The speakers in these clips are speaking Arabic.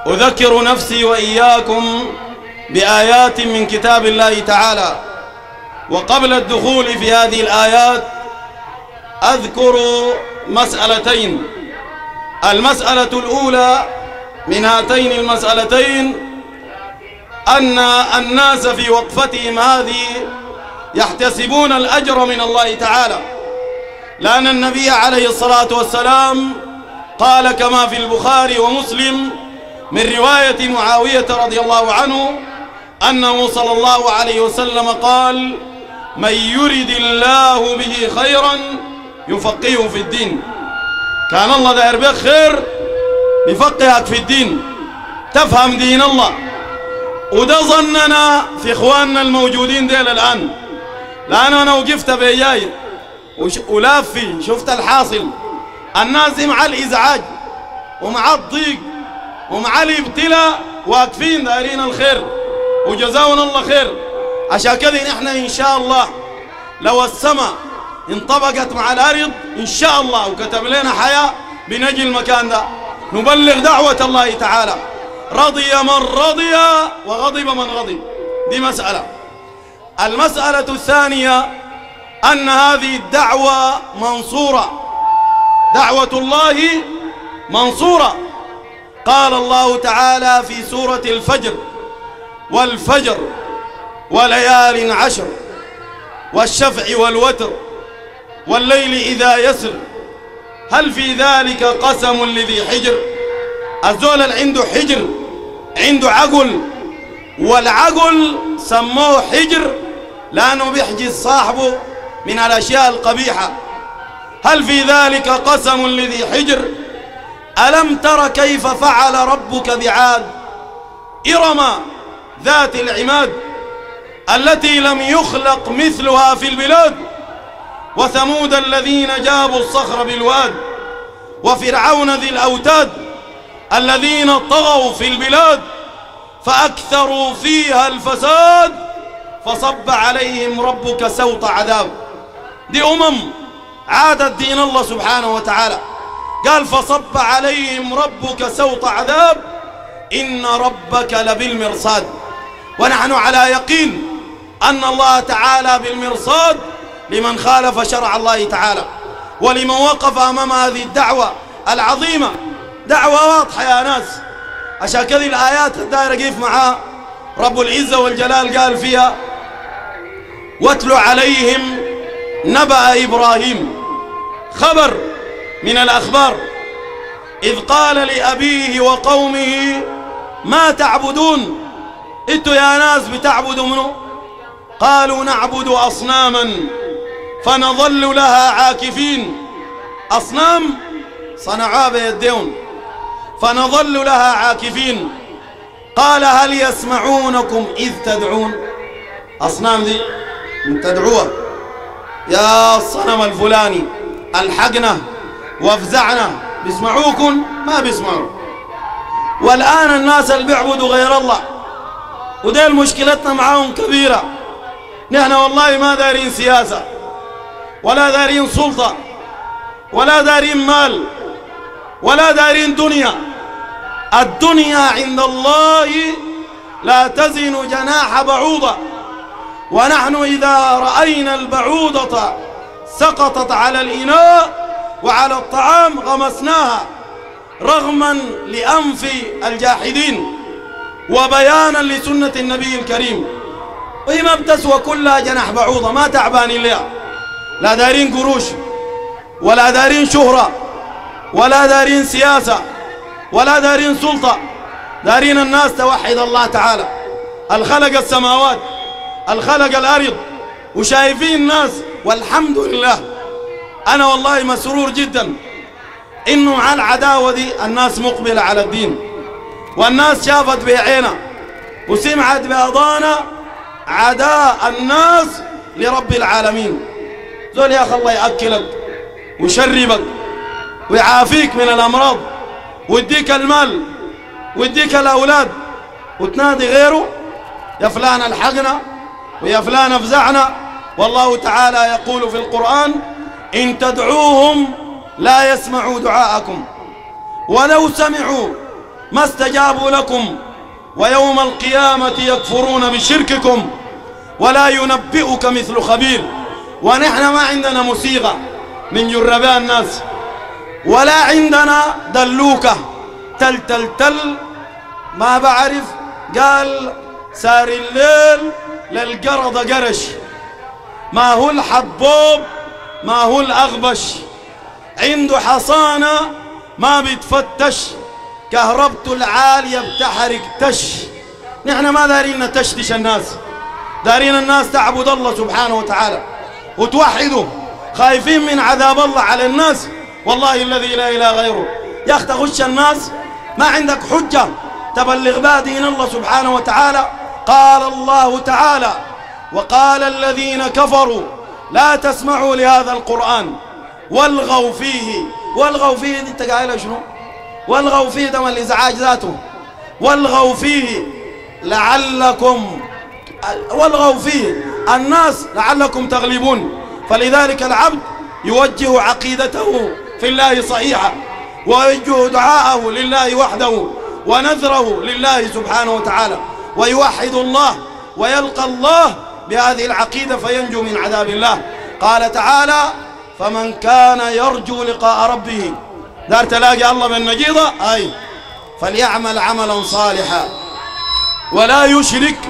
أذكر نفسي وإياكم بآيات من كتاب الله تعالى. وقبل الدخول في هذه الآيات أذكر مسألتين. المسألة الأولى من هاتين المسألتين أن الناس في وقفتهم هذه يحتسبون الأجر من الله تعالى، لأن النبي عليه الصلاة والسلام قال كما في البخاري ومسلم من رواية معاوية رضي الله عنه أنه صلى الله عليه وسلم قال: من يرد الله به خيرا يفقهه في الدين. كان الله داير بك خير يفقهك في الدين، تفهم دين الله. وده ظننا في إخواننا الموجودين ديل الآن، لأن أنا وقفت بياي ولافي شفت الحاصل. الناس مع الإزعاج ومع الضيق ومع الابتلاء واقفين دايرين الخير وجزاونا الله خير. عشان كذا نحن إن شاء الله لو السماء انطبقت مع الأرض إن شاء الله وكتب لنا حياة بنجي المكان ده نبلغ دعوة الله تعالى. رضي من رضي وغضب من غضب. دي مسألة. المسألة الثانية أن هذه الدعوة منصورة، دعوة الله منصورة. قال الله تعالى في سورة الفجر: والفجر وليال عشر والشفع والوتر والليل إذا يسر هل في ذلك قسم لذي حجر. الزول اللي عنده حجر عنده عقل، والعقل سموه حجر لأنه بيحجز صاحبه من الأشياء القبيحة. هل في ذلك قسم لذي حجر. ألم تر كيف فعل ربك بعاد إرم ذات العماد التي لم يخلق مثلها في البلاد وثمود الذين جابوا الصخر بالواد وفرعون ذي الأوتاد الذين طغوا في البلاد فأكثروا فيها الفساد فصب عليهم ربك سوط عذاب. دي عادت دين الله سبحانه وتعالى. قال: فصب عليهم ربك سوط عذاب إن ربك لبالمرصاد. ونحن على يقين أن الله تعالى بالمرصاد لمن خالف شرع الله تعالى ولمن وقف أمام هذه الدعوة العظيمة. دعوة واضحة يا ناس. عشان كذا الآيات الدائرة كيف معها رب العزة والجلال قال فيها: واتل عليهم نبأ إبراهيم. خبر من الأخبار: إذ قال لأبيه وقومه ما تعبدون. انتوا يا ناس بتعبدوا منه؟ قالوا نعبد أصناما فنظل لها عاكفين. أصنام صنعوها بيديهم فنظل لها عاكفين. قال: هل يسمعونكم إذ تدعون. أصنام دي تدعوها يا الصنم الفلاني الحقنا وافزعنا، بيسمعوكم؟ ما بيسمعوا. والآن الناس اللي بيعبدوا غير الله وديل مشكلتنا معاهم كبيرة. نحن والله ما دارين سياسة ولا دارين سلطة ولا دارين مال ولا دارين دنيا. الدنيا عند الله لا تزن جناح بعوضة. ونحن إذا رأينا البعوضة سقطت على الإناء وعلى الطعام غمسناها رغما لأنف الجاحدين وبيانا لسنة النبي الكريم. وهي ما بتسوى كلها جناح بعوضة، ما تعبان إليها. لا دارين قروش ولا دارين شهرة ولا دارين سياسة ولا دارين سلطة. دارين الناس توحد الله تعالى الخلق السماوات الخلق الأرض وشايفين الناس. والحمد لله أنا والله مسرور جدا إنه مع العداوة دي الناس مقبلة على الدين، والناس شافت بعينها وسمعت بأذانها عداء الناس لرب العالمين. زول يا أخي الله يأكلك ويشربك ويعافيك من الأمراض ويديك المال ويديك الأولاد وتنادي غيره يا فلان الحقنا ويا فلان افزعنا. والله تعالى يقول في القرآن: إن تدعوهم لا يسمعوا دعاءكم ولو سمعوا ما استجابوا لكم، ويوم القيامة يكفرون بشرككم ولا ينبئك مثل خبير. ونحن ما عندنا موسيقى نجر بها الناس، ولا عندنا دلوكة تل تل تل ما بعرف قال سار الليل للقرض قرش، ما هو الحبوب ما هو الأغبش، عنده حصانة ما بيتفتش، كهربته العالية بتحرق تش. نحن ما دارين نتشتش الناس، دارين الناس تعبد الله سبحانه وتعالى وتوحده، خايفين من عذاب الله على الناس. والله الذي لا إله غيره يا أخي تخش الناس ما عندك حجة تبلغ بها دين الله سبحانه وتعالى. قال الله تعالى: وقال الذين كفروا لا تسمعوا لهذا القرآن والغوا فيه. والغوا فيه دي انت قايلها شنو؟ والغوا فيه ده من الإزعاج ذاته. والغوا فيه لعلكم، والغوا فيه الناس لعلكم تغلبون. فلذلك العبد يوجه عقيدته في الله صحيحة، ويوجه دعاءه لله وحده ونذره لله سبحانه وتعالى، ويوحد الله ويلقى الله بهذه العقيدة فينجو من عذاب الله. قال تعالى: فمن كان يرجو لقاء ربه، دار تلاقي الله بالنجيضة أي فليعمل عملا صالحا ولا يشرك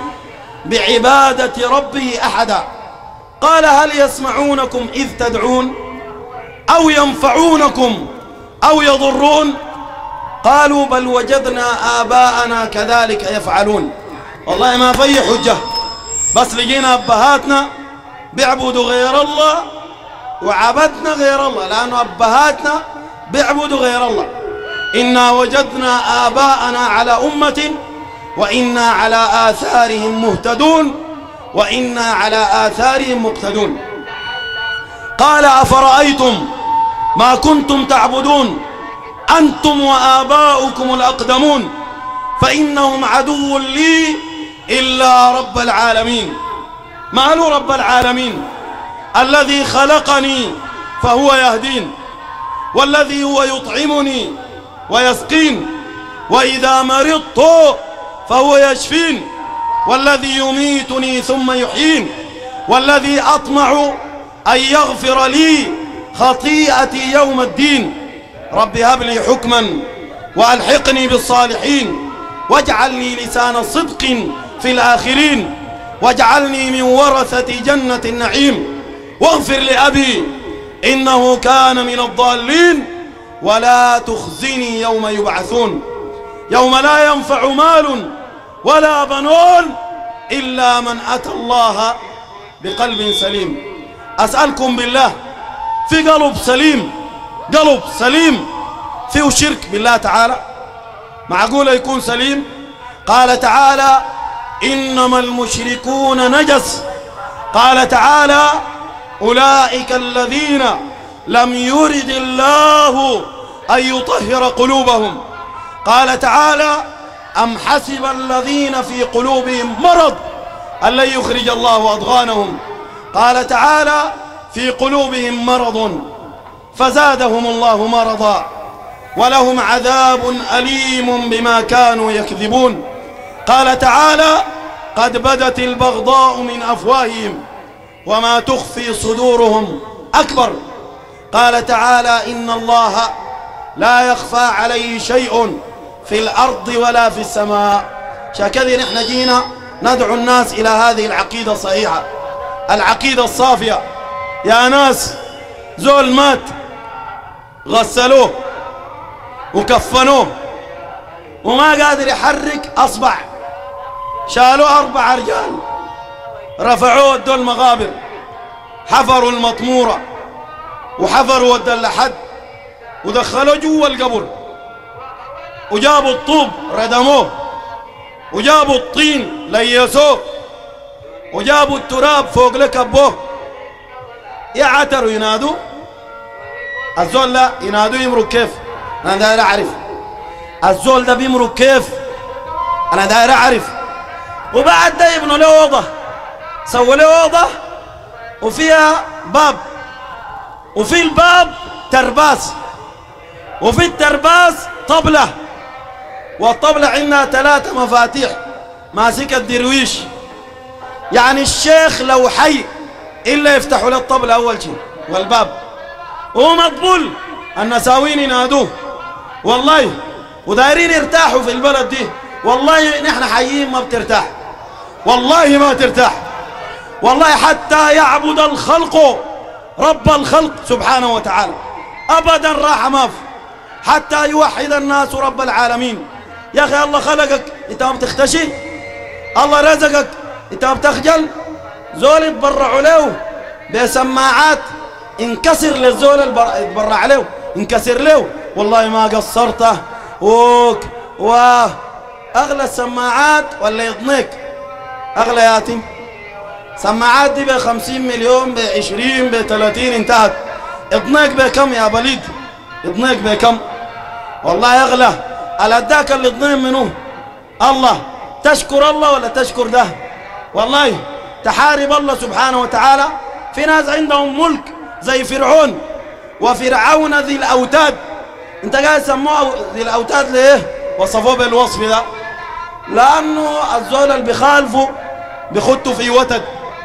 بعبادة ربه أحدا. قال: هل يسمعونكم إذ تدعون أو ينفعونكم أو يضرون؟ قالوا: بل وجدنا آباءنا كذلك يفعلون. والله ما في حجة، بس لقينا أبهاتنا بيعبدوا غير الله وعبدنا غير الله، لأن أبهاتنا بيعبدوا غير الله. إنا وجدنا آباءنا على أمة وإنا على آثارهم مهتدون وإنا على آثارهم مقتدون. قال: أفرأيتم ما كنتم تعبدون أنتم وآباؤكم الأقدمون فإنهم عدو لي إلا رب العالمين. ما له رب العالمين الذي خلقني فهو يهدين، والذي هو يطعمني ويسقين، وإذا مرضت فهو يشفين، والذي يميتني ثم يحيين، والذي أطمع أن يغفر لي خطيئتي يوم الدين. رب هب لي حكما وألحقني بالصالحين واجعلني لسان صدق في الآخرين واجعلني من ورثة جنة النعيم واغفر لأبي إنه كان من الضالين ولا تخزني يوم يبعثون يوم لا ينفع مال ولا بنون إلا من أتى الله بقلب سليم. أسألكم بالله، في قلب سليم فيه شرك بالله تعالى؟ معقول يكون سليم؟ قال تعالى: إنما المشركون نجس. قال تعالى: أولئك الذين لم يرد الله أن يطهر قلوبهم. قال تعالى: أم حسب الذين في قلوبهم مرض أن لن يخرج الله أضغانهم. قال تعالى: في قلوبهم مرض فزادهم الله مرضا ولهم عذاب أليم بما كانوا يكذبون. قال تعالى: قد بدت البغضاء من أفواههم وما تخفي صدورهم أكبر. قال تعالى: إن الله لا يخفى عليه شيء في الأرض ولا في السماء. شكذا نحن جينا ندعو الناس إلى هذه العقيدة الصحيحة، العقيدة الصافية. يا ناس، زول مات غسلوه وكفنوه وما قادر يحرك أصبع، شالوه 4 رجال رفعوه ودوا المغابر، حفروا المطمورة وحفروا ودوا اللحد ودخلوه جوا القبر، وجابوا الطوب ردموه، وجابوا الطين ليسوه، وجابوا التراب فوق لكبوه. يعتروا ينادوا الزول لا ينادوا يمرق كيف؟ أنا داير أعرف الزول ده بيمرق كيف، أنا داير أعرف. وبعد ده يبنوا له أوضة، سووا له أوضة وفيها باب، وفي الباب ترباس، وفي الترباس طبلة، والطبلة عندها 3 مفاتيح ماسك الدرويش. يعني الشيخ لو حي إلا يفتحوا له الطبلة أول شيء والباب، وهو مقبول. النساوين ينادوه والله، ودايرين يرتاحوا في البلد دي. والله نحن حيين ما بترتاح، والله ما ترتاح، والله حتى يعبد الخلق رب الخلق سبحانه وتعالى أبدا راحة ما في، حتى يوحد الناس رب العالمين. يا أخي الله خلقك أنت ما بتختشي، الله رزقك أنت ما بتخجل. زول يتبرعوا له بسماعات انكسر للزول يتبرع له، انكسر له، والله ما قصرته. وأغلى السماعات ولا يضنيك أغلى ياتي سماعات دي ب50 مليون، ب20 ب30 انتهت. يضنيك بكم يا بليد؟ يضنيك بكم؟ والله أغلى. الأداك اللي يضنين منه الله، تشكر الله ولا تشكر ده؟ والله تحارب الله سبحانه وتعالى. في ناس عندهم ملك زي فرعون، وفرعون ذي الأوتاد. انت قاعد سموه ذي الأوتاد ليه؟ وصفوه بالوصف ده لأنه الزول اللي بيخالفوا بيخطوا في وتد،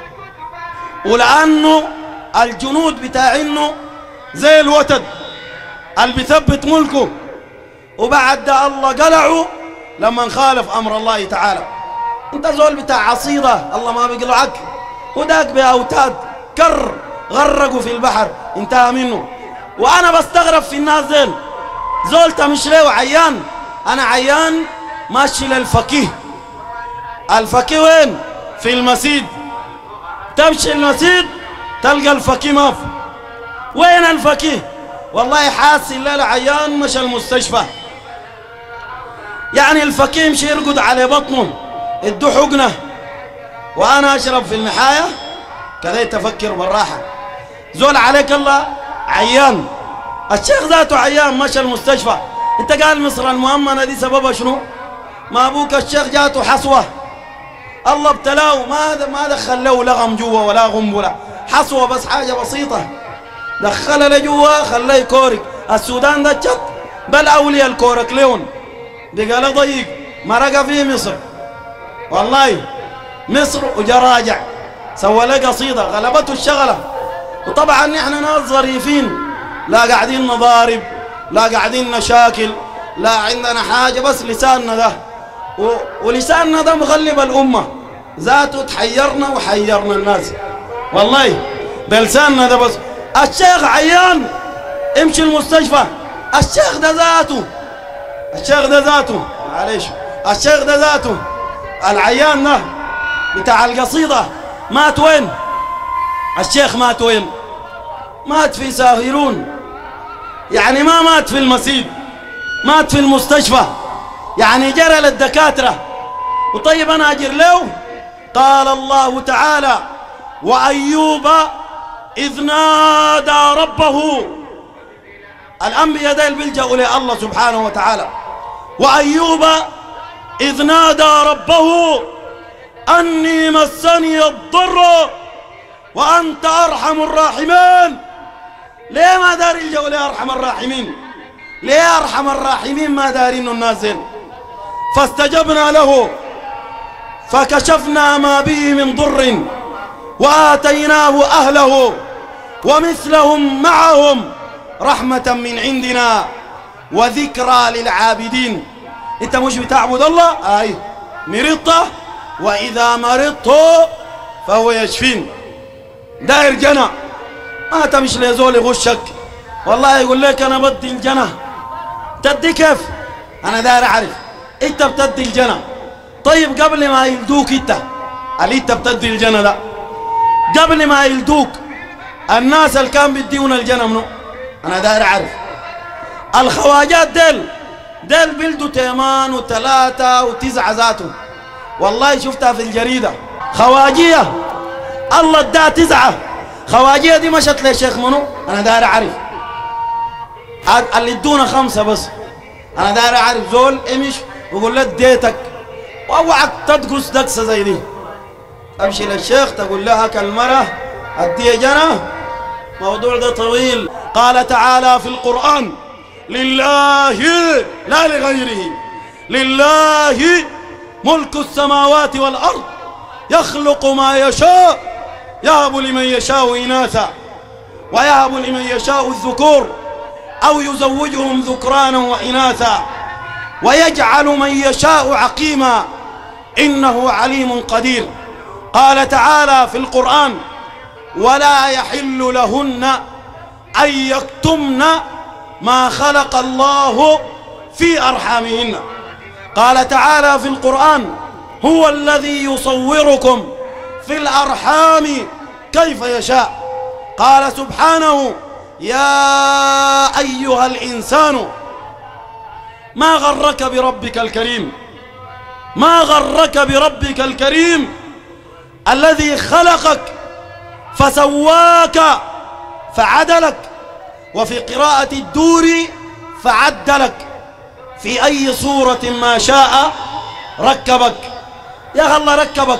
ولأنه الجنود بتاعينه زي الوتد اللي بيثبت ملكه. وبعد ده الله قلعه لما خالف أمر الله تعالى. انت زول بتاع عصيدة الله ما بيقلعك، وداك بأوتاد كر غرقوا في البحر انتهى منه. وأنا بستغرب في الناس ديل، زول تمشي له عيان. أنا عيان ماشي للفقيه. الفقيه وين؟ في المسجد. تمشي المسجد تلقى الفقيه ما في. وين الفقيه؟ والله حاسس الليلة عيان مشى المستشفى. يعني الفقيه يمشي يرقد على بطنه ادو حقنه، وأنا أشرب في المحاية كذا تفكر بالراحة. زول عليك الله عيان، الشيخ ذاته عيان مشى المستشفى. انت قال مصر المؤمنة دي سببها شنو؟ ما ابوك الشيخ جاته حصوة، الله ابتلاه، ما دخل له لغم جوا ولا غنبلة، حصوة بس حاجة بسيطة دخلها لجوا خلاه يكورك. السودان ده شط بل أولياء الكورك لون بقى ضيق مرقة في مصر. والله مصر وجراجع سوى له قصيدة غلبته الشغلة. وطبعا نحن ناس ظريفين، لا قاعدين نضارب، لا قاعدين نشاكل، لا عندنا حاجة، بس لساننا ده ولساننا ده مغلب الأمة ذاته. تحيرنا وحيرنا الناس والله بلساننا ده. بس الشيخ عيان امشي المستشفى. الشيخ ده ذاته، الشيخ ده ذاته معلش، الشيخ ده ذاته العيان ده بتاع القصيدة مات وين؟ الشيخ مات وين؟ مات في ساهرون. يعني ما مات في المسجد، مات في المستشفى. يعني جرى للدكاترة. وطيب أنا أجر له. قال الله تعالى: وأيوب إذ نادى ربه. الأنبياء ديل بيلجأوا لله سبحانه وتعالى. وأيوب إذ نادى ربه أني مسني الضر وأنت أرحم الراحمين. ليه ما دار يلجأوا لأرحم الراحمين؟ ليه أرحم الراحمين ما دارين الناس زين؟ فاستجبنا له فكشفنا ما به من ضر وآتيناه أهله ومثلهم معهم رحمة من عندنا وذكرى للعابدين. انت مش بتعبد الله؟ اي مرضت واذا مرضت فهو يشفين. داير جنة، ما تمشي لزول يغشك والله يقول لك انا بدي الجنة. تدي كيف؟ انا داير اعرف انت بتدي الجنة. طيب قبل ما يلدوك انت اللي انت بتدي الجنة ده، قبل ما يلدوك الناس اللي كان بيديون الجنة منو؟ انا داير اعرف. الخواجات ديل بيلدوا 8 و3 و9 ذاته. والله شفتها في الجريدة خواجية الله اداها 9. خواجية دي مشت للشيخ منو؟ انا داير اعرف. اللي ادونا 5 بس. انا داير اعرف زول امش ويقول لك اديتك، واوعك تدقس دقسه زي دي. امشي للشيخ تقول لها كالمرة ادي جنة. موضوع ده طويل. قال تعالى في القرآن: لله لا لغيره لله ملك السماوات والأرض يخلق ما يشاء يهب لمن يشاء إناثا ويهب لمن يشاء الذكور أو يزوجهم ذكرانا وإناثا ويجعل من يشاء عقيما إنه عليم قدير. قال تعالى في القرآن: ولا يحل لهن أن يكتمن ما خلق الله في أرحامهن. قال تعالى في القرآن: هو الذي يصوركم في الأرحام كيف يشاء. قال سبحانه: يا أيها الإنسان ما غرك بربك الكريم، ما غرك بربك الكريم الذي خلقك فسواك فعدلك. وفي قراءة الدور: فعدلك في أي صورة ما شاء ركبك. يا أخي الله ركبك،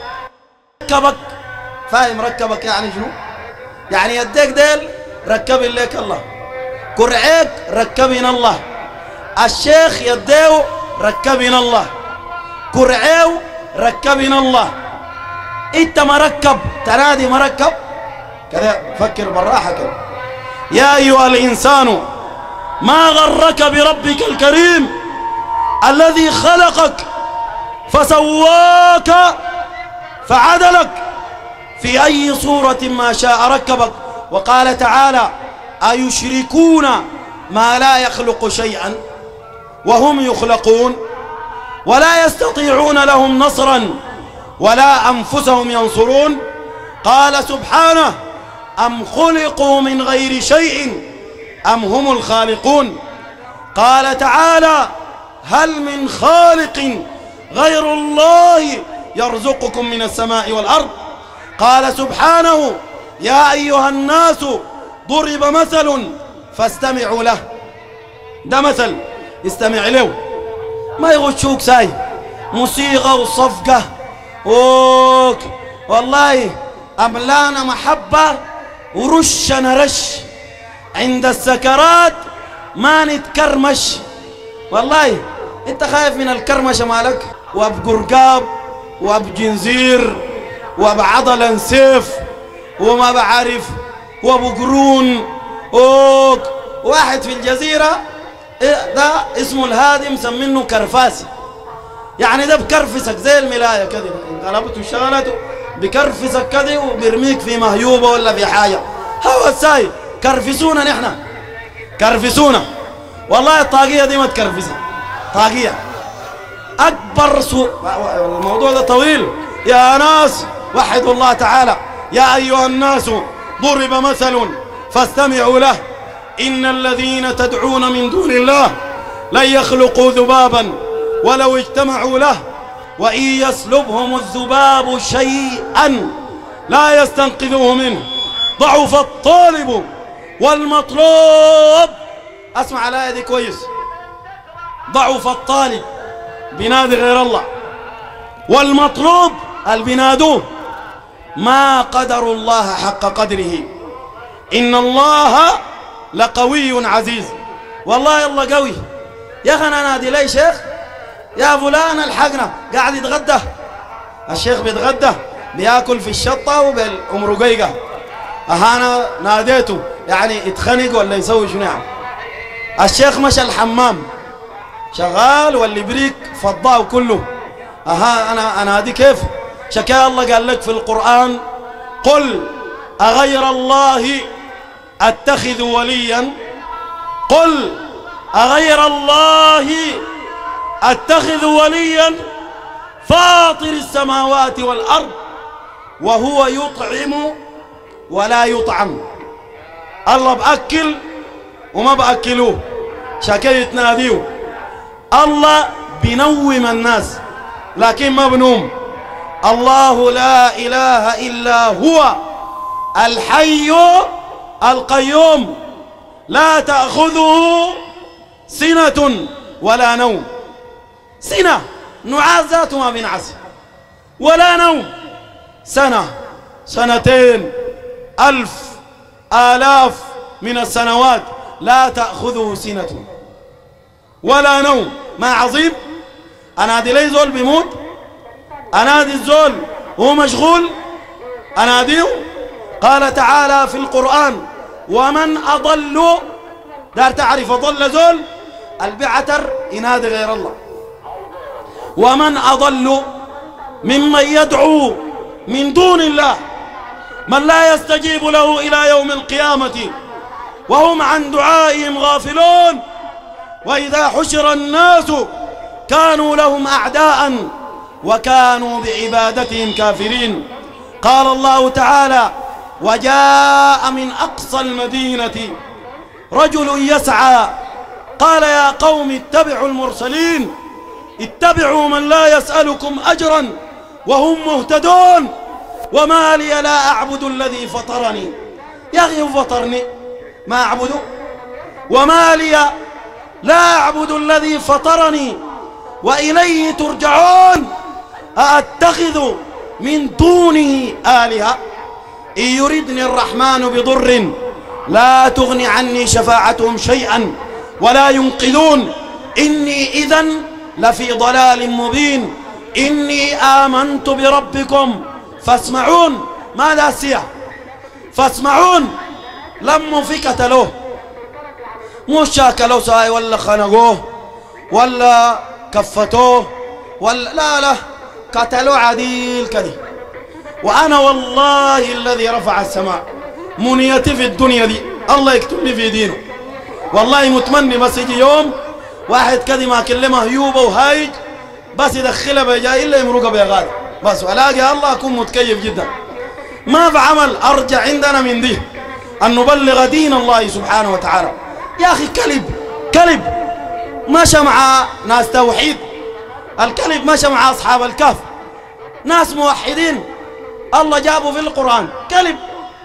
فاهم؟ ركبك يعني شنو؟ يعني يديك ديل ركب لك الله، كرعيك ركبين الله، الشيخ يديه ركبين الله، كرعيو ركبين الله. انت مركب تنادي مركب كذا، فكر بالراحة كذا. يا أيها الإنسان ما غرك بربك الكريم الذي خلقك فسواك فعدلك في أي صورة ما شاء ركبك. وقال تعالى: أيشركون ما لا يخلق شيئا وهم يخلقون ولا يستطيعون لهم نصرا ولا أنفسهم ينصرون. قال سبحانه: أم خلقوا من غير شيء أم هم الخالقون. قال تعالى: هل من خالق غير الله يرزقكم من السماء والأرض. قال سبحانه: يا أيها الناس ضرب مثل فاستمعوا له. ده مثل استمع له، ما يغشوك ساي موسيقى وصفقة والله أملانا محبة ورشنا رش. عند السكرات ما نتكرمش. والله انت خايف من الكرمشة مالك، وبقرقاب وبجنزير وبعضل سيف وما بعرف وبقرون. واحد في الجزيرة ده اسمه الهادي مسمينه كرفاسي، يعني ده بكرفسك زي الملاية كده، انقلبته وشغلته بكرفسك كده وبيرميك في مهيوبة ولا في حاجة. هو الساي كرفسونا، نحن كرفسونا والله. الطاقية دي ما تكرفسها، طاقية أكبر الموضوع ده طويل يا ناس. وحدوا الله تعالى: يا أيها الناس ضرب مثل فاستمعوا له إن الذين تدعون من دون الله لن يخلقوا ذبابا ولو اجتمعوا له وإن يسلبهم الذباب شيئا لا يستنقذوه منه ضعف الطالب والمطلوب. اسمع الآية دي كويس. ضعف الطالب بينادي غير الله، والمطلوب البنادوه ما قدر الله حق قدره. إن الله لقوي عزيز. والله الله قوي. يا أخي أنا نادي لي شيخ: يا فلان الحقنا، قاعد يتغدى. الشيخ بيتغدى بياكل في الشطة وبالأمرقيقة. أنا ناديته يعني يتخنق ولا يسوي شنو يعني. الشيخ مشى الحمام شغال واللي بريك فضاه كله. أنا هذه كيف شكا الله قال لك في القرآن: قل أغير الله أتخذ وليا، قل أغير الله أتخذ وليا فاطر السماوات والأرض وهو يطعم ولا يطعم. الله بأكل وما بأكلوه، شكاية ناديه. الله بنوم الناس لكن ما بنوم. الله لا إله إلا هو الحي القيوم لا تأخذه سنة ولا نوم. سنة نعاس ذاته ما بينعس، ولا نوم سنة سنتين 1000 آلاف من السنوات لا تأخذه سنة ولا نوم. ما عظيم؟ أنادي لي زول بيموت؟ أنادي الزول وهو مشغول؟ أناديه؟ قال تعالى في القرآن: ومن أضل، دار تعرف أضل زول البعتر ينادي غير الله. ومن أضل ممن يدعو من دون الله من لا يستجيب له إلى يوم القيامة وهم عن دعائهم غافلون، وإذا حشر الناس كانوا لهم أعداء وكانوا بعبادتهم كافرين. قال الله تعالى: وجاء من أقصى المدينة رجل يسعى قال يا قوم اتبعوا المرسلين، اتبعوا من لا يسألكم أجرا وهم مهتدون، وما لي لا أعبد الذي فطرني. يا أخي فطرني ما أعبده، وما لي لا أعبد الذي فطرني وإليه ترجعون، أأتخذ من دونه آلهة إن يردني الرحمن بضر لا تغني عني شفاعتهم شيئا ولا ينقذون، إني إذن لفي ضلال مبين، إني آمنت بربكم فاسمعون. ماذا سيا فاسمعون؟ لموا في قتلوه، مش شاكلوه ساي ولا خنقوه ولا كفتوه ولا لا قتلوه عديل كده. وأنا والله الذي رفع السماء منيتي في الدنيا دي الله يكتب لي في دينه، والله متمني بس يجي يوم واحد كده ما كلمه هيوبه وهايج بس يدخلها بجاي إلا يمرقها بيغاد بس، ولاقي الله أكون متكيف جدا. ما في عمل أرجع عندنا من دي أن نبلغ دين الله سبحانه وتعالى. يا أخي كلب مشى مع ناس توحيد، الكلب مشى مع أصحاب الكهف ناس موحدين، الله جابه في القرآن كلب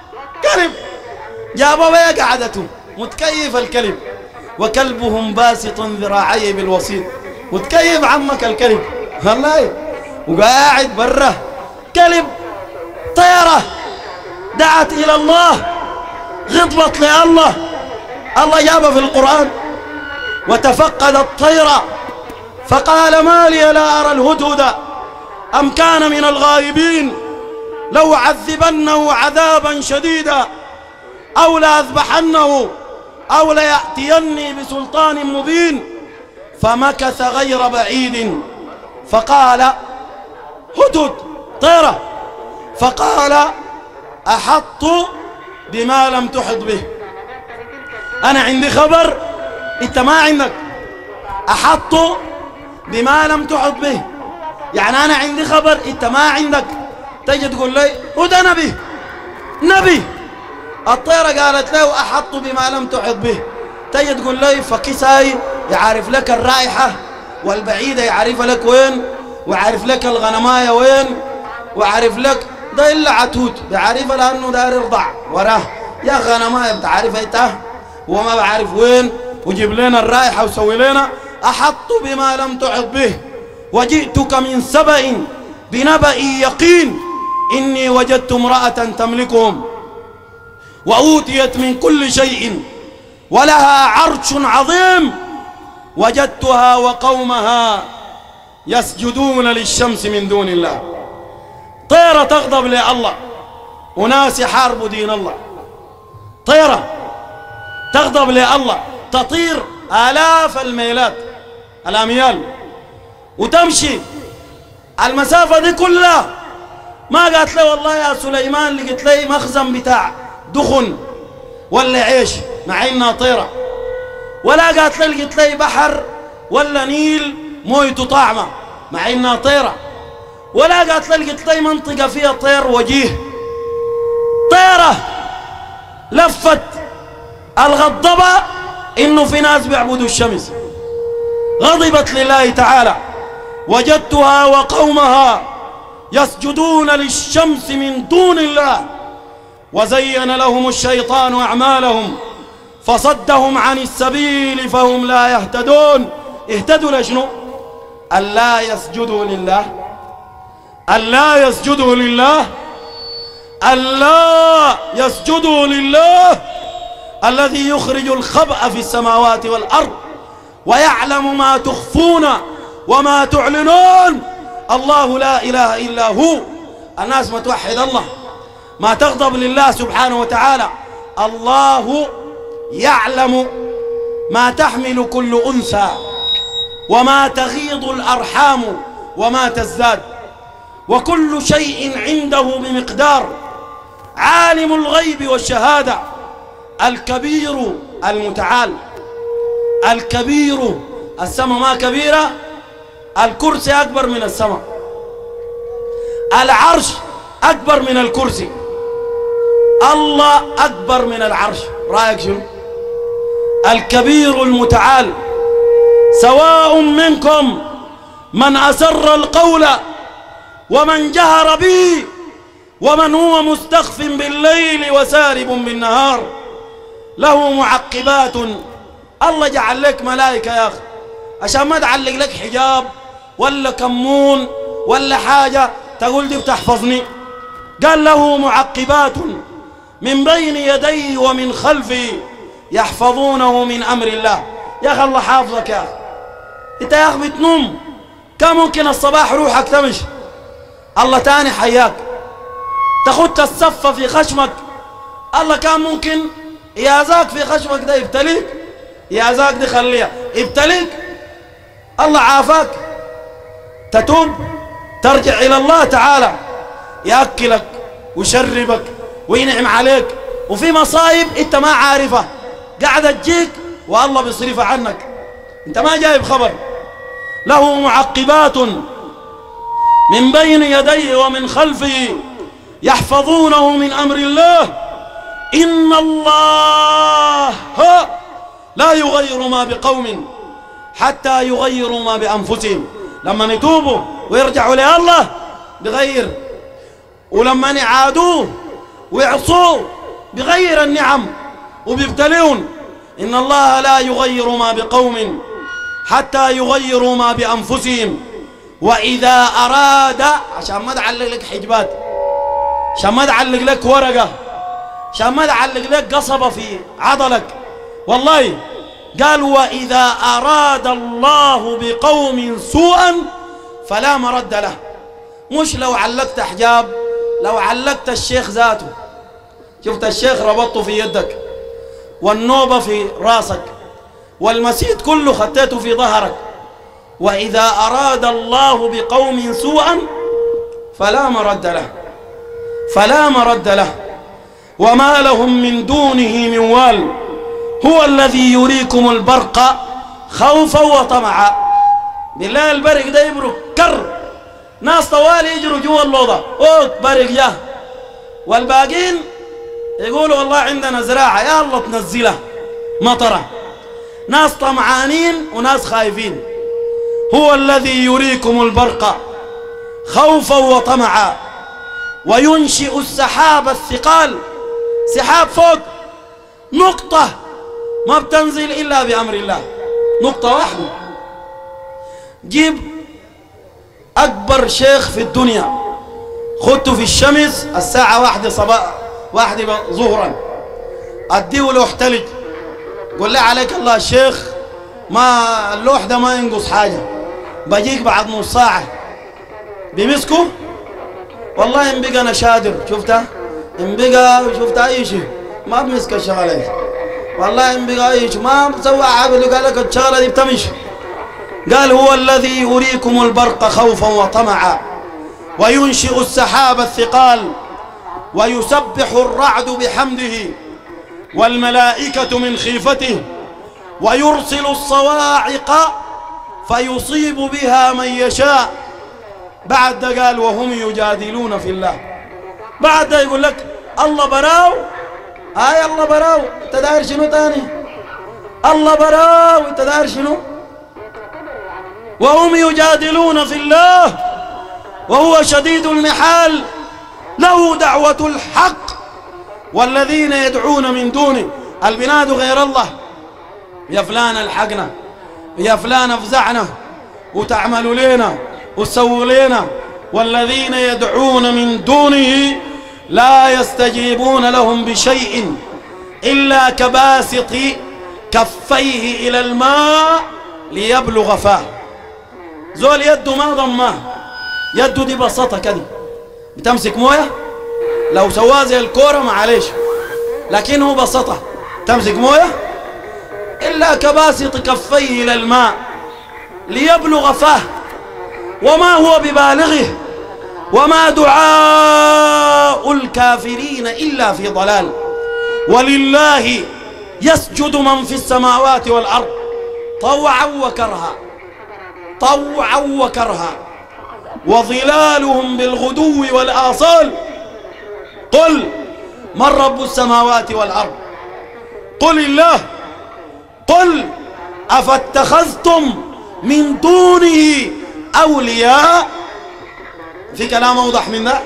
جابه بيا قعدته متكيف الكلب، وكلبهم باسط ذراعيه بالوسيط. متكيف عمك الكلب والله، وقاعد برا كلب. طيرة دعت إلى الله غضبت لله، الله جابه في القرآن: وتفقد الطيرة فقال ما لي لا أرى الهدهد أم كان من الغائبين لو عذبنه عذابا شديدا أو لأذبحنه أو ليأتيني بسلطان مبين. فمكث غير بعيد فقال هدهد طيرة، فقال أحط بما لم تحط به. أنا عندي خبر أنت ما عندك. أحط بما لم تحط به، يعني أنا عندي خبر أنت ما عندك. تجي تقول لي هدى نبي. الطيرة قالت له أحط بما لم تحط به. تجي تقول لي فكساي يعرف لك الرائحة والبعيدة يعرف لك وين، ويعرف لك الغنماية وين، ويعرف لك ده إلا عتود بيعرفها لأنه داير يرضع وراه. يا غنماية بتعرفها إنت وما بعرف وين، وجيب لنا الرائحة وسوي لنا. أحط بما لم تحط به وجئتك من سبأ بنبأ يقين إني وجدت امرأة تملكهم وأوتيت من كل شيء ولها عرش عظيم وجدتها وقومها يسجدون للشمس من دون الله. طيرة تغضب لله وناس يحاربوا دين الله، طيرة تغضب لله تطير آلاف الميلات الأميال وتمشي المسافة دي كلها. ما قالت له والله يا سليمان لقيت لي مخزن بتاع دخن ولا عيش مع انها طيرة، ولا قالت لي لقيت لي بحر ولا نيل مويته طعمة مع انها طيرة، ولا قالت لي لقيت لي منطقة فيها طير وجيه. طيرة لفت الغضبة انه في ناس بيعبدوا الشمس، غضبت لله تعالى: وجدتها وقومها يسجدون للشمس من دون الله وزين لهم الشيطان أعمالهم فصدهم عن السبيل فهم لا يهتدون. اهتدوا لشنو؟ ألا يسجدوا لله، ألا يسجدوا لله، ألا يسجدوا لله الذي يخرج الخبأ في السماوات والأرض ويعلم ما تخفون وما تعلنون. الله لا إله إلا هو. الناس ما توحد الله، ما تغضب لله سبحانه وتعالى. الله يعلم ما تحمل كل أنثى وما تغيض الأرحام وما تزداد، وكل شيء عنده بمقدار. عالم الغيب والشهادة، الكبير المتعال. الكبير، السماء ما كبيرة، الكرسي أكبر من السماء، العرش أكبر من الكرسي، الله أكبر من العرش. رأيك شنو؟ الكبير المتعال. سواء منكم من أسر القول ومن جهر به ومن هو مستخف بالليل وسارب بالنهار، له معقبات. الله جعل لك ملائكة يا أخي عشان ما تعلق لك حجاب ولا كمون ولا حاجة تقول دي بتحفظني. قال له معقبات من بين يديه ومن خلفه يحفظونه من أمر الله. يا أخي الله حافظك يا أخي. أنت يا أخي بتنوم كان ممكن الصباح روحك تمشي، الله تاني حياك. تخد الصفة في خشمك، الله كان ممكن يازاك في خشمك ده يبتليك، يازاك دي خليها يبتليك. الله عافاك، تتوب ترجع إلى الله تعالى يأكلك ويشربك وينعم عليك، وفي مصايب أنت ما عارفة قاعدة تجيك والله بيصرفها عنك، أنت ما جايب خبر. له معقبات من بين يديه ومن خلفه يحفظونه من أمر الله. إن الله لا يغير ما بقوم حتى يغيروا ما بأنفسهم. لما يتوبوا ويرجعوا لله بغير، ولما يعادوه ويعصوه بغير النعم وبيبتلون. إن الله لا يغير ما بقوم حتى يغيروا ما بأنفسهم. وإذا أراد، عشان ما تعلق لك حجبات، عشان ما تعلق لك ورقة، عشان ما تعلق لك قصبة في عضلك، والله قال وإذا أراد الله بقوم سوءا فلا مرد له. مش لو علقت حجاب، لو علقت الشيخ ذاته، شفت الشيخ ربطته في يدك والنوبة في راسك والمسيد كله خطيته في ظهرك. وإذا أراد الله بقوم سوءا فلا مرد له، فلا مرد له، وما لهم من دونه من وال. هو الذي يريكم البرق خوفا وطمعا. بالله البرق ده يبرق كر، ناس طوال يجروا جوا اللوضة اوت برق جاه، والباقين يقولوا والله عندنا زراعة يا الله تنزله مطرة. ناس طمعانين وناس خايفين. هو الذي يريكم البرق خوفا وطمعا وينشئ السحاب الثقال. سحاب فوق نقطة ما بتنزل إلا بأمر الله، نقطة واحدة. جيب أكبر شيخ في الدنيا خدته في الشمس الساعة 1 صباح 1 ظهرا، أديه لوح تلج، قول لي عليك الله الشيخ ما اللوح ده ما ينقص حاجة، بجيك بعد نص ساعة. بمسكه والله إن بقى أنا شادر، شفتها إن بقى شفتها أي شيء ما بمسك الشغلة، والله إن بقى أي شيء ما بسوى عابل. قال لك الشغلة دي بتمشي. قال هو الذي يريكم البرق خوفا وطمعا وينشئ السحاب الثقال ويسبح الرعد بحمده والملائكة من خيفته ويرسل الصواعق فيصيب بها من يشاء. بعد ده قال وهم يجادلون في الله. بعد ده يقول لك الله براو، الله براو، انت داير شنو تاني؟ الله براو، انت داير شنو؟ وهم يجادلون في الله وهو شديد المحال. له دعوة الحق والذين يدعون من دونه. البناد غير الله، يا فلان الحقنا، يا فلان افزعنا وتعملوا لنا وتسووا لنا. والذين يدعون من دونه لا يستجيبون لهم بشيء إلا كباسط كفيه إلى الماء ليبلغ فاه. زول يده ما ضماه، يده دي بسطة كده بتمسك مويه، لو سواه زي الكورة معلش، لكن هو بسطة تمسك مويه. إلا كباسط كفيه إلى الماء ليبلغ فاه وما هو ببالغه وما دعاء الكافرين إلا في ضلال. ولله يسجد من في السماوات والأرض طوعا وكرها، طوعا وكرها، وظلالهم بالغدو والآصال. قل من رب السماوات والأرض؟ قل الله. قل أفاتخذتم من دونه أولياء؟ في كلام أوضح من ذا؟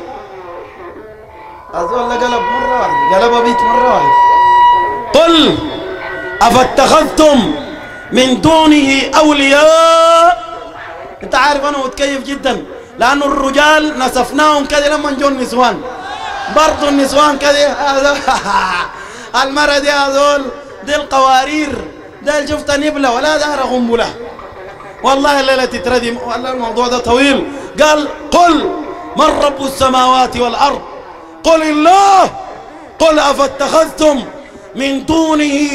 أزول قلب مرة واحدة، قلب بيت مرة واحدة. قل أفاتخذتم من دونه أولياء. أنت عارف أنا متكيف جدا لأنه الرجال نسفناهم كذا لما جو النسوان، برضو النسوان كذا. المرة دي هذول دي القوارير، ده شفت نبلة ولا دار غنبلة. والله الليلة تتردم، والله الموضوع ده طويل. قال قل من رب السماوات والأرض؟ قل الله. قل أفاتخذتم من دونه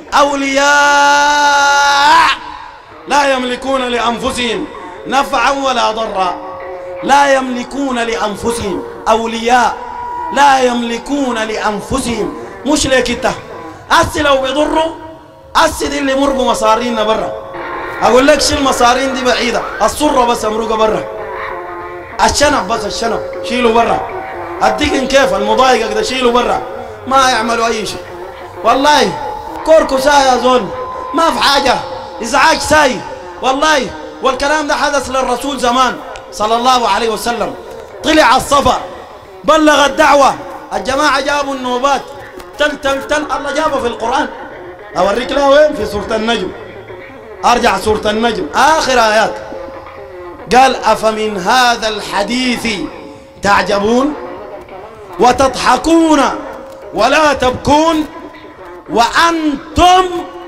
أولياء لا يملكون لأنفسهم نفعا ولا ضرا. لا يملكون لأنفسهم، أولياء لا يملكون لأنفسهم. مش ليك انت أسي لو بيضروا، أسي دي اللي مرقوا مصارينا برا. أقول لك شيل المصارين دي بعيدة، الصرة بس امرقها برا، الشنب بس الشنب شيله برا، الدقن كيف المضايقة كده شيله برا، ما يعملوا أي شيء. والله كوركو ساي يا زول، ما في حاجة، إزعاج ساي والله. والكلام ده حدث للرسول زمان صلى الله عليه وسلم، طلع الصفا بلغ الدعوة، الجماعة جابوا النوبات تل تل تل. الله جابه في القرآن، أوريك له وين؟ في سورة النجم. أرجع سورة النجم آخر آيات، قال أفمن هذا الحديث تعجبون وتضحكون ولا تبكون وأنتم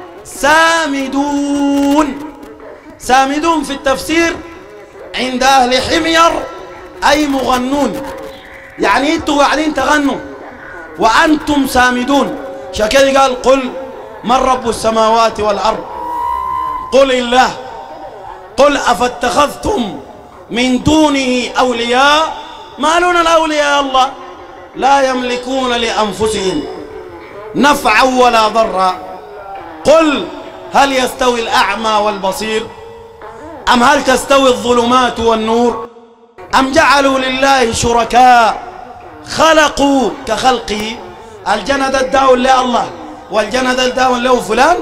سامدون. سامدون في التفسير عند أهل حمير أي مغنون، يعني انتوا قاعدين تغنوا وأنتم سامدون. شكل قال قل من رب السماوات والأرض؟ قل الله. قل أفاتخذتم من دونه أولياء؟ ما لون الأولياء؟ الله لا يملكون لأنفسهم نفعا ولا ضرا. قل هل يستوي الأعمى والبصير؟ أم هل تستوي الظلمات والنور؟ أم جعلوا لله شركاء خلقوا كخلقه؟ الجند الداون لله والجند الداون له فلان.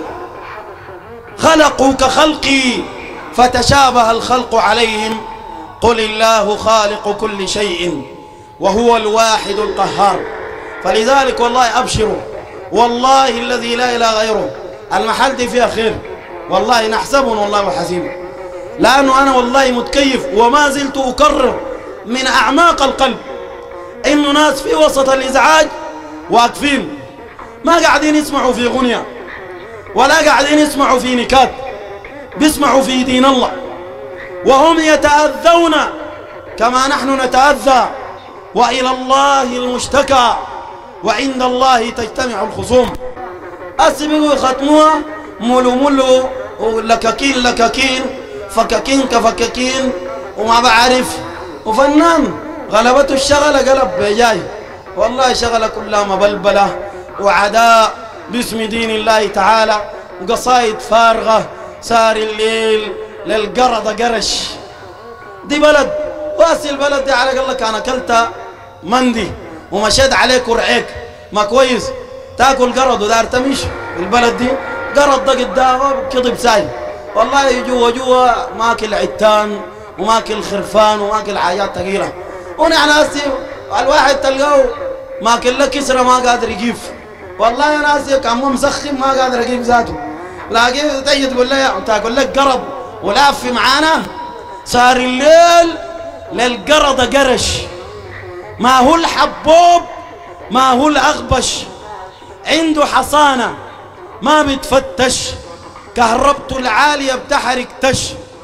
خلقوا كخلقي فتشابه الخلق عليهم. قل الله خالق كل شيء وهو الواحد القهار. فلذلك والله أبشروا، والله الذي لا إله غيره المحل دي فيها خير، والله نحسبهم والله وحسيبه. لأنه أنا والله متكيف وما زلت أكرر من أعماق القلب إنه ناس في وسط الإزعاج واقفين ما قاعدين يسمعوا في غنية ولا قاعدين يسمعوا في نكات، بيسمعوا في دين الله، وهم يتأذون كما نحن نتأذى، وإلى الله المشتكى وعند الله تجتمع الخصوم. أسبقوا يختموها ملو ملو ولكاكين لكاكين فكاكين كفكاكين وما بعرف، وفنان غلبته الشغلة قلب بجاي. والله شغلة كلها مبلبلة وعداء باسم دين الله تعالى، وقصايد فارغة سار الليل للقرض قرش. دي بلد واسي البلد دي على قال كان أكلت مندي ومشيت عليك ورعيك ما كويس تاكل قرض ودار تمشي. البلد دي قرض ده قدامه كذب ساي، والله جوا ماكل عتان وماكل خرفان وماكل حاجات ثقيله. ونحن هسي الواحد تلقاه ماكل له كسره ما قادر يجيف، والله انا هسي كان مسخن ما قادر اجيب ذاته. لاقيه تجي تقول له تاكل لك قرض ولافي معانا. صار الليل للقرض قرش، ما هو الحبوب ما هو الأغبش، عنده حصانة ما بتفتش، كهربته العالية بتحرك تش،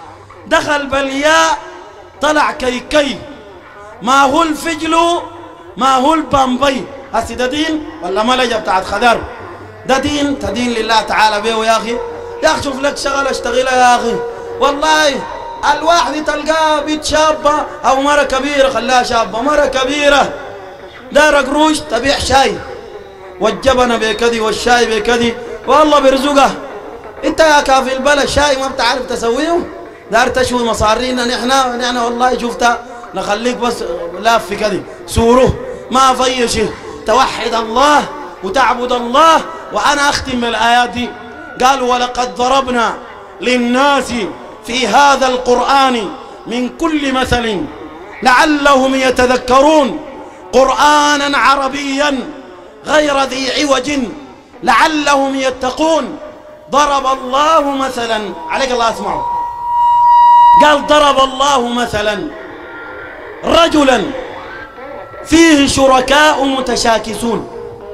دخل بالياء طلع كيكي، ما هو الفجل ما هو البامبي. هسي ده دين ولا ملجة بتاعت خدار؟ ده دين تدين لله تعالى بيه يا أخي. يا أخي شوف لك شغلة اشتغلها يا أخي. والله الواحد تلقاه بيت شابة أو مرة كبيرة، خلاها شابة مرة كبيرة دار قروش تبيع شاي، والجبنة بكذي والشاي بكذي، والله بيرزقها. انت يا كافي البلد شاي ما بتعرف تسويه، دار تشوي مصارينا نحن والله شفتها نخليك بس لاف في كذي سوره ما في شيء. توحد الله وتعبد الله. وأنا أختم بالآيات دي. قالوا ولقد ضربنا للناس في هذا القرآن من كل مثل لعلهم يتذكرون، قرآنا عربيا غير ذي عوج لعلهم يتقون. ضرب الله مثلا، عليك الله اسمعوا، قال ضرب الله مثلا رجلا فيه شركاء متشاكسون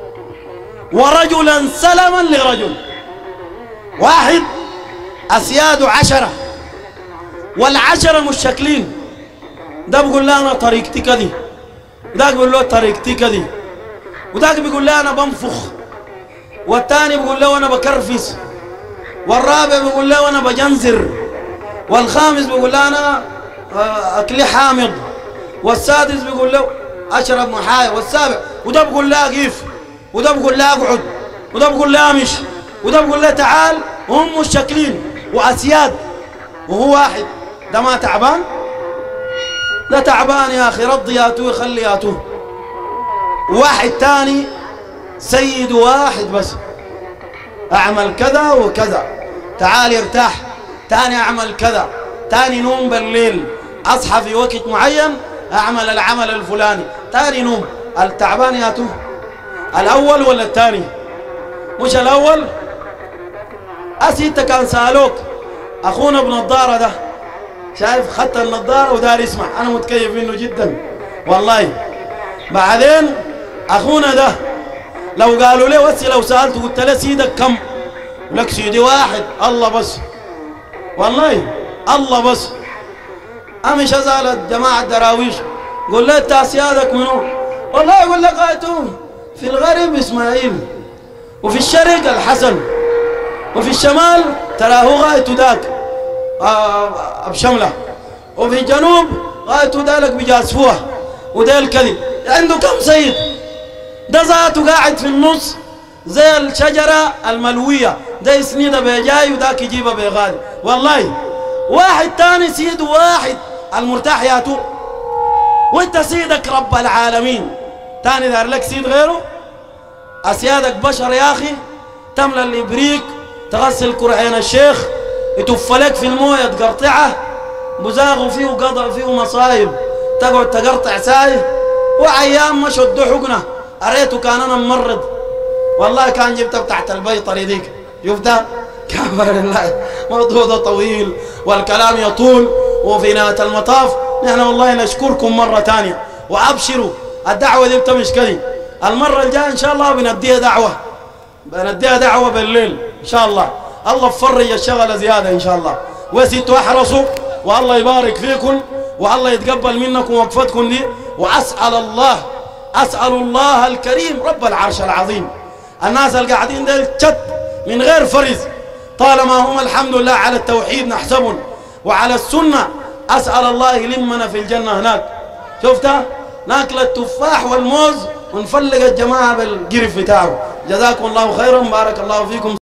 ورجلا سلما لرجل. واحد أسياد 10 والعشرة مشكلين، ده بيقول له أنا طريقتي كذي، ده بيقول له طريقتي كذي، وده بيقول له أنا بنفخ، والثاني بيقول له أنا بكرفس، والرابع بيقول له أنا بجنزر، والخامس بيقول له أنا أكلي حامض، والسادس بيقول له أشرب محايا، والسابع وده بيقول له أقيف، وده بيقول له أقعد، وده بيقول له أمش، وده بيقول له تعال، وهم مشكلين وأسياد. وهو واحد ده ما تعبان؟ ده تعبان يا أخي، رضي ياتوه خلي ياتوه. واحد تاني سيد واحد بس، أعمل كذا وكذا تعال ارتاح، تاني أعمل كذا، تاني نوم بالليل، أصحى في وقت معين أعمل العمل الفلاني، تاني نوم. التعبان ياتوه الأول ولا الثاني؟ مش الأول. أنت كان سألوك أخونا بنضارة ده، شايف خط النضارة ودار يسمع، أنا متكيف منه جدا والله. بعدين أخونا ده لو قالوا لي وسي، لو سألته قلت له سيدك كم؟ لك سيدي واحد، الله بس، والله الله بس. أمش أزال جماعة دراويش قول له أنت سيادك منو؟ والله يقول لك قايتهم في الغرب إسماعيل، وفي الشرق الحسن، وفي الشمال تراه غايته ذاك بشملة، وفي الجنوب غايته ذلك بجاسفوه، وده الكذب. عنده كم سيد؟ ده ذاته قاعد في النص زي الشجرة الملوية، ده يسنيده بيجاي وذاك يجيبه بيغادي. والله واحد تاني سيد واحد المرتاح ياتو، وانت سيدك رب العالمين، تاني دار لك سيد غيره؟ أسيادك بشر يا أخي، تملى الإبريق، تغسل كرعين الشيخ، يتفلك في المويه تقرطعه، بزاغوا فيه وقضى فيه مصايب، تقعد تقرطع ساي. وأيام ما شدوا حقنه أريته كان أنا ممرض، والله كان جبته تحت البيطري ذيك، شفتها؟ كبر الله، موضوع ده طويل والكلام يطول. وفي نهاية المطاف نحن والله نشكركم مرة ثانية، وأبشروا الدعوة دي مش كذي. المرة الجاية إن شاء الله بنديها دعوة بالليل إن شاء الله. الله يفرج الشغلة زيادة إن شاء الله، وسيتوا احرصوا، والله يبارك فيكم، والله يتقبل منكم وقفتكم دي. أسأل الله الكريم رب العرش العظيم، الناس اللي قاعدين ديل شت من غير فرز، طالما هم الحمد لله على التوحيد نحسبهم وعلى السنة، أسأل الله يلمنا في الجنة هناك. شفتها؟ ناكل التفاح والموز ونفلق الجماعة بالقرف بتاعه. جزاكم الله خيرا، بارك الله فيكم.